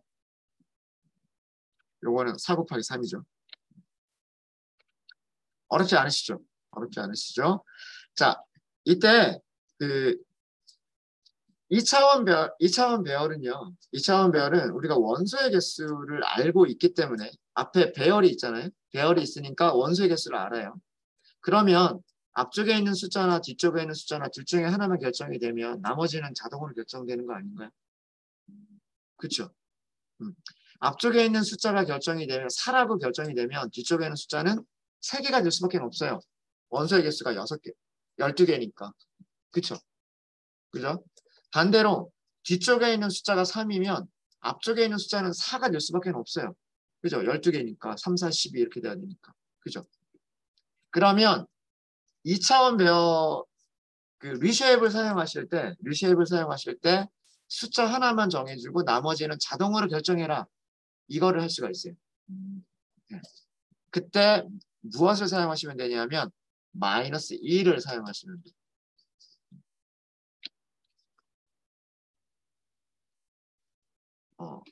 요거는 사 곱하기 삼이죠. 어렵지 않으시죠? 어렵지 않으시죠? 자, 이때 그 이 차원 배열, 이 차원 배열은요. 이 차원 배열은 우리가 원소의 개수를 알고 있기 때문에 앞에 배열이 있잖아요. 배열이 있으니까 원소의 개수를 알아요. 그러면 앞쪽에 있는 숫자나 뒤쪽에 있는 숫자나 둘 중에 하나만 결정이 되면 나머지는 자동으로 결정되는 거 아닌가요? 그렇죠? 음. 앞쪽에 있는 숫자가 결정이 되면 사라고 결정이 되면 뒤쪽에 있는 숫자는 세 개가 될 수밖에 없어요. 원소의 개수가 여섯 개, 열두 개니까. 그렇죠? 그죠? 반대로 뒤쪽에 있는 숫자가 삼이면 앞쪽에 있는 숫자는 사가 될 수밖에 없어요. 그죠? 열두 개니까 삼, 사, 십이 이렇게 돼야 되니까. 그죠? 그러면 이 차원 배열 그 리쉐입을 사용하실 때 리쉐입을 사용하실 때 숫자 하나만 정해주고 나머지는 자동으로 결정해라. 이거를 할 수가 있어요. 네. 그때 무엇을 사용하시면 되냐면 마이너스 이를 사용하시면 돼요. 어.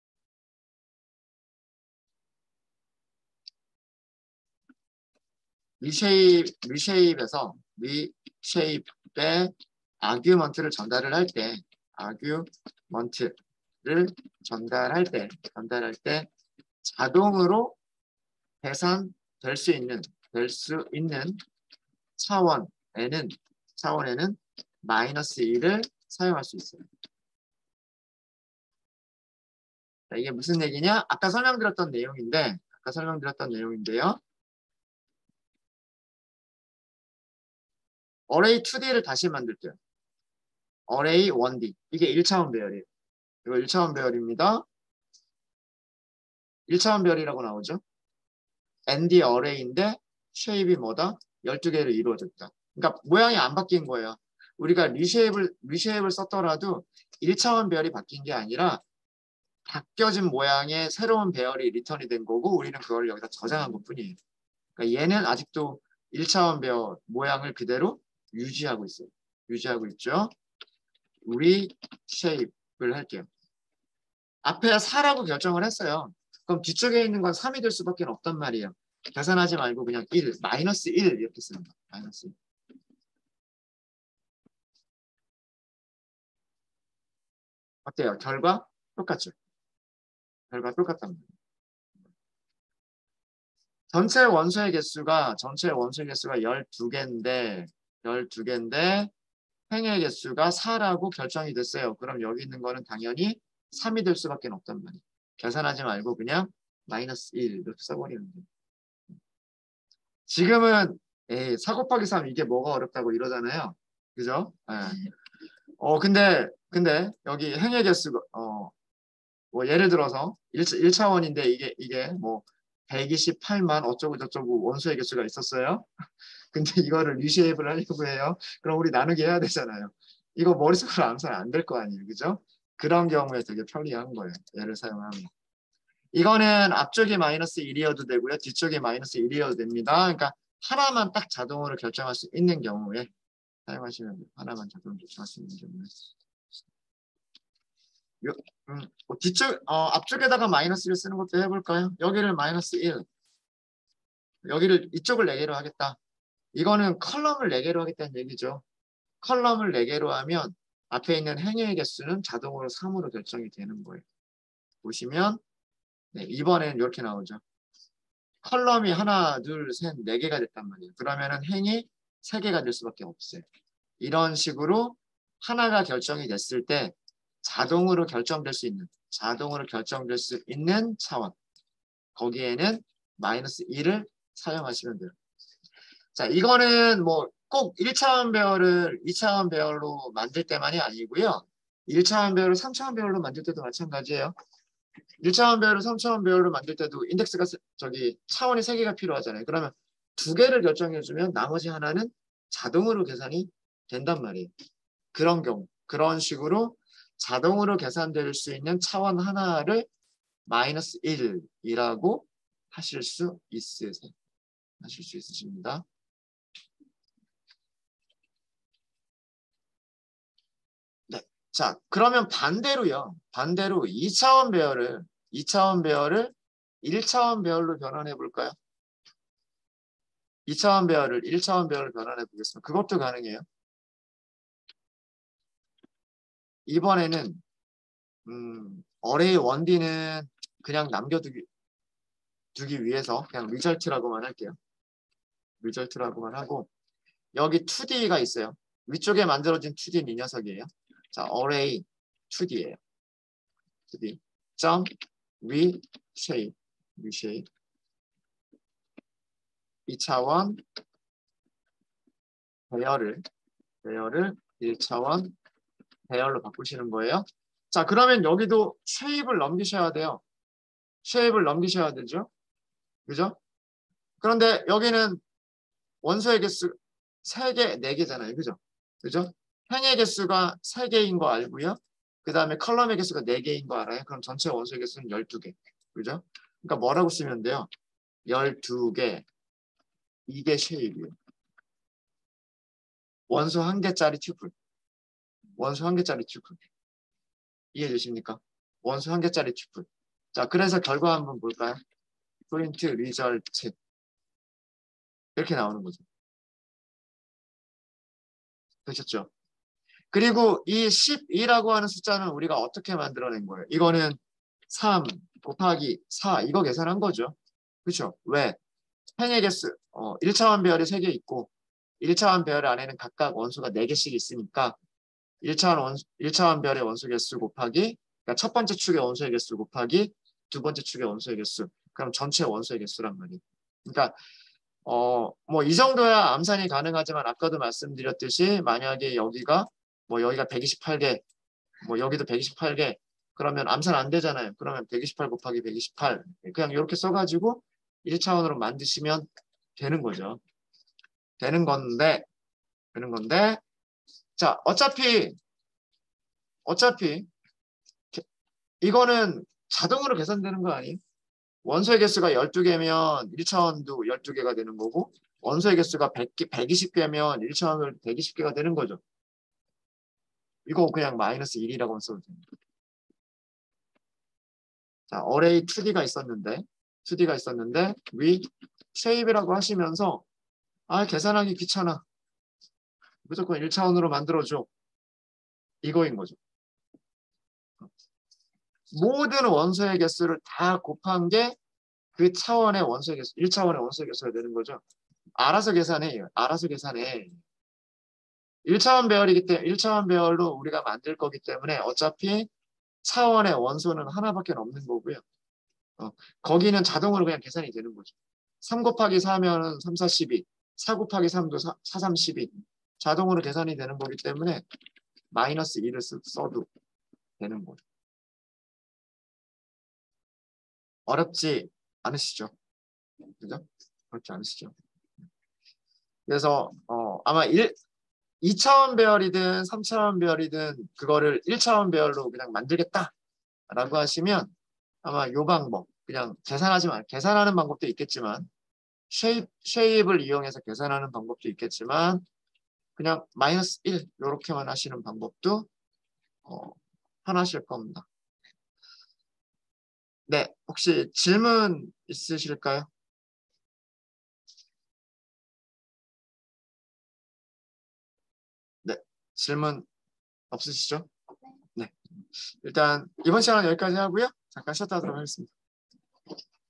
리쉐입, 리쉐입에서 리쉐입의 아규먼트를 전달을 할 때, 아규먼트를 전달할 때, 전달할 때 자동으로 계산될 수 있는, 될 수 있는 차원에는, 차원에는 마이너스 일을 사용할 수 있어요. 자, 이게 무슨 얘기냐? 아까 설명드렸던 내용인데, 아까 설명드렸던 내용인데요. 어레이 투 디를 다시 만들게요. 어레이 원 디. 이게 일 차원 배열이에요. 이거 일 차원 배열입니다. 일 차원 배열이라고 나오죠. 엔디 어레이인데 쉐입이 뭐다? 열두 개로 이루어졌다. 그러니까 모양이 안 바뀐 거예요. 우리가 리쉐입을, 리쉐입을 썼더라도 일 차원 배열이 바뀐 게 아니라 바뀌어진 모양의 새로운 배열이 리턴이 된 거고 우리는 그걸 여기다 저장한 것 뿐이에요. 그러니까 얘는 아직도 일 차원 배열 모양을 그대로 유지하고 있어요. 유지하고 있죠. 우리 쉐입을 할게요. 앞에 사라고 결정을 했어요. 그럼 뒤쪽에 있는 건 삼이 될 수밖에 없단 말이에요. 계산하지 말고 그냥 일, 마이너스 일 이렇게 쓰는 거예요. 마이너스 일. 어때요? 결과 똑같죠? 결과 똑같단 말이에요. 전체 원소의 개수가 전체 원소의 개수가 열두 개인데 열두 개인데 행의 개수가 사라고 결정이 됐어요. 그럼 여기 있는 거는 당연히 삼이 될 수밖에 없단 말이에요. 계산하지 말고 그냥 마이너스 일 이렇게 써버리면 돼요. 지금은 에이, 사 곱하기 삼 이게 뭐가 어렵다고 이러잖아요. 그죠? 예. 어 근데 근데 여기 행의 개수가 어 뭐 예를 들어서 일 차원인데 이게 이게 뭐 백이십팔만 어쩌고 저쩌고 원소의 개수가 있었어요. 근데 이거를 리쉐입을 하려고 해요. 그럼 우리 나누기 해야 되잖아요. 이거 머릿속으로 암산 안 될 거 아니에요. 그죠? 그런 경우에 되게 편리한 거예요. 얘를 사용하면. 이거는 앞쪽이 마이너스 일이어도 되고요. 뒤쪽이 마이너스 일이어도 됩니다. 그러니까 하나만 딱 자동으로 결정할 수 있는 경우에 사용하시면 돼요. 하나만 자동으로 결정할 수 있는 경우에. 요, 음, 뭐 뒤쪽, 어, 앞쪽에다가 마이너스 일 쓰는 것도 해볼까요? 여기를 마이너스 일, 여기를 이쪽을 네 개로 하겠다. 이거는 컬럼을 네 개로 하겠다는 얘기죠. 컬럼을 네 개로 하면 앞에 있는 행의 개수는 자동으로 삼으로 결정이 되는 거예요. 보시면 네, 이번에는 이렇게 나오죠. 컬럼이 하나, 둘, 셋, 네 개가 됐단 말이에요. 그러면은 행이 세 개가 될 수밖에 없어요. 이런 식으로 하나가 결정이 됐을 때 자동으로 결정될 수 있는 자동으로 결정될 수 있는 차원 거기에는 마이너스 일을 사용하시면 돼요. 자, 이거는 뭐 꼭 일 차원 배열을 이 차원 배열로 만들 때만이 아니고요. 일 차원 배열을 삼 차원 배열로 만들 때도 마찬가지예요. 일 차원 배열을 삼 차원 배열로 만들 때도 인덱스가 저기 차원이 세 개가 필요하잖아요. 그러면 두 개를 결정해주면 나머지 하나는 자동으로 계산이 된단 말이에요. 그런 경우, 그런 식으로 자동으로 계산될 수 있는 차원 하나를 마이너스 일이라고 하실 수 있으세요. 하실 수 있으십니다. 네. 자, 그러면 반대로요. 반대로 이 차원 배열을 이 차원 배열을 일 차원 배열로 변환해 볼까요? 이 차원 배열을 일 차원 배열로 변환해 보겠습니다. 그것도 가능해요. 이번에는 음, 어레이 원디는 그냥 남겨두기 두기 위해서 그냥 리절트라고만 할게요. 리절트라고만 하고 여기 투디가 있어요. 위쪽에 만들어진 투디는 이 녀석이에요. 자, 어레이 투디예요. 투디. 점 reshape. reshape. 이 차원 배열을 배열을 일 차원 배열로 바꾸시는 거예요. 자, 그러면 여기도 쉐입을 넘기셔야 돼요. 쉐입을 넘기셔야 되죠. 그죠? 그런데 여기는 원소의 개수 세 개, 네 개잖아요. 그죠? 그죠? 행의 개수가 세 개인 거 알고요. 그 다음에 컬럼의 개수가 네 개인 거 알아요. 그럼 전체 원소의 개수는 열두 개. 그죠? 그러니까 뭐라고 쓰면 돼요? 열두 개. 이게 쉐입이에요. 원소 한 개짜리 튜플. 원소 한 개짜리 튜플. 이해해 주십니까? 원소 한 개짜리 튜플. 자, 그래서 결과 한번 볼까요? 프린트 리절트. 이렇게 나오는 거죠. 되셨죠? 그리고 이 십이라고 하는 숫자는 우리가 어떻게 만들어낸 거예요? 이거는 삼 곱하기 사 이거 계산한 거죠. 그렇죠? 왜? 행의 개수 어, 일 차원 배열이 세 개 있고 일 차원 배열 안에는 각각 원소가 네 개씩 있으니까 일 차원, 원, 일 차원 별의 원소 개수 곱하기 그러니까 첫 번째 축의 원소의 개수 곱하기 두 번째 축의 원소의 개수 그럼 전체 원소의 개수란 말이에요. 그러니까 어, 뭐 이 정도야 암산이 가능하지만 아까도 말씀드렸듯이 만약에 여기가 뭐 여기가 백이십팔 개 뭐 여기도 백이십팔 개 그러면 암산 안 되잖아요. 그러면 백이십팔 곱하기 백이십팔 그냥 이렇게 써가지고 일 차원으로 만드시면 되는 거죠. 되는 건데 되는 건데 자 어차피 어차피 이거는 자동으로 계산되는 거 아니에요? 원소의 개수가 열두 개면 일 차원도 열두 개가 되는 거고 원소의 개수가 백 개, 백이십 개면 일 차원은 백이십 개가 되는 거죠. 이거 그냥 마이너스 일이라고 써도 됩니다. 자, 어레이 투디가 있었는데 투디가 있었는데 위 쉐입이라고 하시면서 아 계산하기 귀찮아. 무조건 일 차원으로 만들어줘. 이거인 거죠. 모든 원소의 개수를 다 곱한 게 그 차원의 원소의 개수, 일 차원의 원소의 개수가 되는 거죠. 알아서 계산해. 알아서 계산해. 일 차원 배열이기 때문에 일 차원 배열로 우리가 만들 거기 때문에 어차피 차원의 원소는 하나밖에 없는 거고요. 어, 거기는 자동으로 그냥 계산이 되는 거죠. 삼 곱하기 사면은 삼, 사, 십이. 사 곱하기 삼도 사, 사, 삼, 십이. 자동으로 계산이 되는 거기 때문에 마이너스 일을 써도 되는 거죠. 어렵지 않으시죠? 그죠? 어렵지 않으시죠? 그래서 어, 아마 일, 이 차원 배열이든 삼 차원 배열이든 그거를 일 차원 배열로 그냥 만들겠다라고 하시면 아마 요 방법 그냥 계산하지 말 계산하는 방법도 있겠지만 쉐입, 쉐입을 이용해서 계산하는 방법도 있겠지만 그냥 마이너스 일 이렇게만 하시는 방법도 어, 편하실 겁니다. 네, 혹시 질문 있으실까요? 네, 질문 없으시죠? 네, 일단 이번 시간은 여기까지 하고요. 잠깐 쉬었다 하도록 하겠습니다.